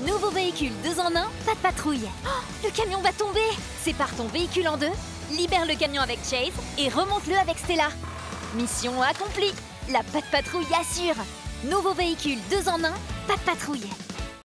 Nouveau véhicule 2 en 1, pas de patrouille. Oh, le camion va tomber. Sépare ton véhicule en deux, libère le camion avec Chase et remonte-le avec Stella. Mission accomplie. La pas de patrouille assure. Nouveau véhicule 2 en 1, pas de patrouille.